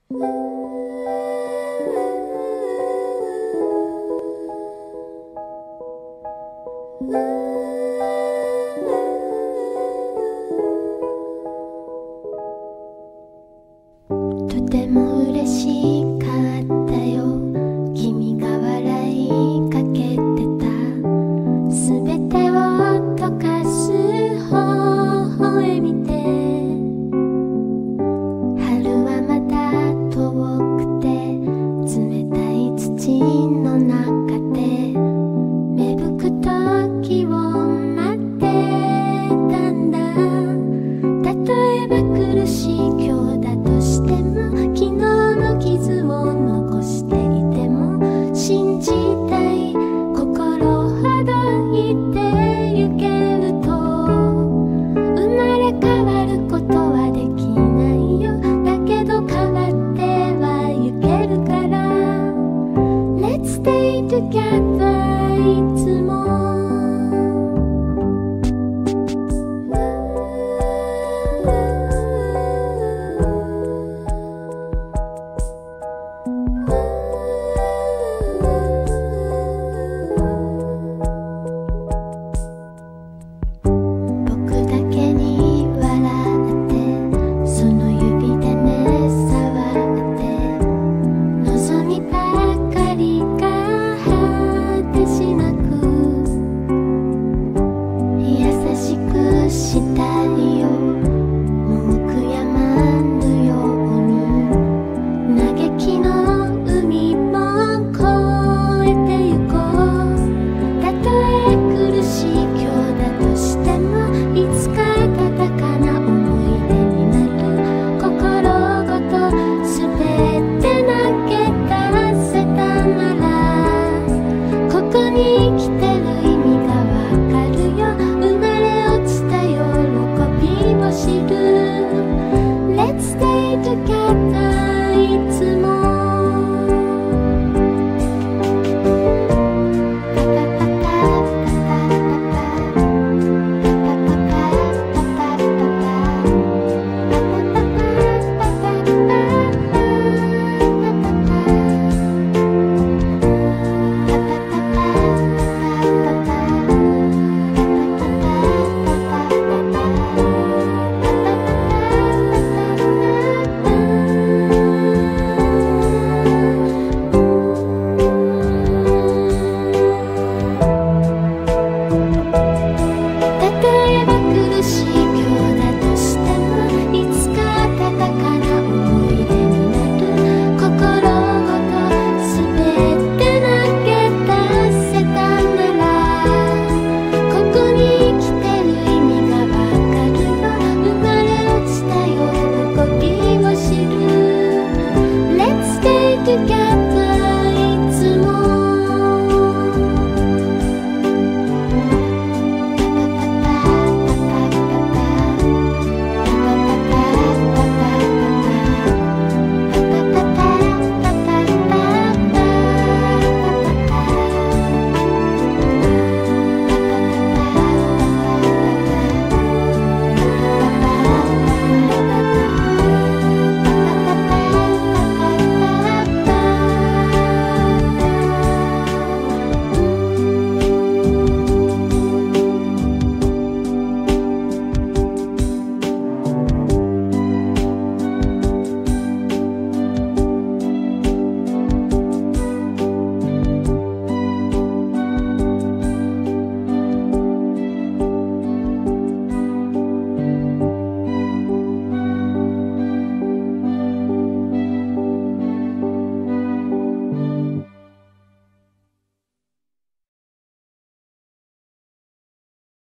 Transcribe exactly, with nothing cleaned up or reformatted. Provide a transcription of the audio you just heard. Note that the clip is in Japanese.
とても嬉しかったよ、君が笑いかけてた。すべてを溶かす微笑みで、春はまだ遠くて冷たい土の中で芽吹く時を待ってたんだ。例えば苦しい今日だとしても、昨日の傷を残していても、信じたい心ほどいてゆけると、生まれ変わることはできないよ。だけど変わってはゆけるから、 Let's stay together いつも。Together